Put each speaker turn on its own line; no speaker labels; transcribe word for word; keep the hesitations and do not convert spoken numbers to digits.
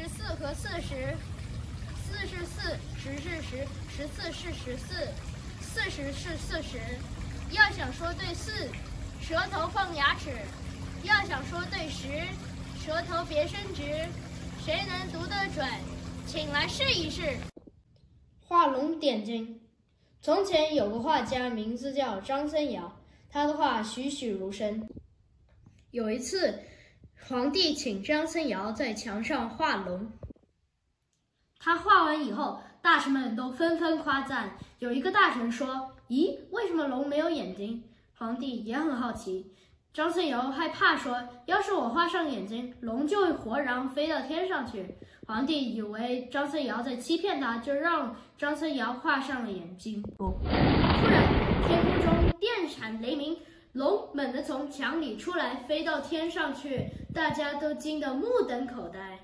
十四和四十，四是四，十是十，十四是十四，四十是四十。要想说对四，舌头放牙齿；要想说对十，舌头别伸直。谁能读得准？请来试一试。
画龙点睛。从前有个画家，名字叫张僧繇，他的画栩栩如生。有一次，皇帝请张僧繇在墙上画龙。他画完以后，大臣们都纷纷夸赞。有一个大臣说：“咦，为什么龙没有眼睛？”皇帝也很好奇。张僧繇害怕说：“要是我画上眼睛，龙就会活然飞到天上去。”皇帝以为张僧繇在欺骗他，就让张僧繇画上了眼睛。突然，天空中电闪雷鸣，龙猛地从墙里出来，飞到天上去，大家都惊得目瞪口呆。